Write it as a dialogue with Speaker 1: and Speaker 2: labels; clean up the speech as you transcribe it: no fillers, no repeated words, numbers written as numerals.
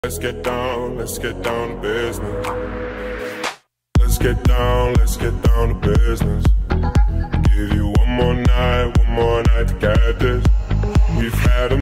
Speaker 1: Let's get down to business. Let's get down to business. Give you one more night to get this. We've had a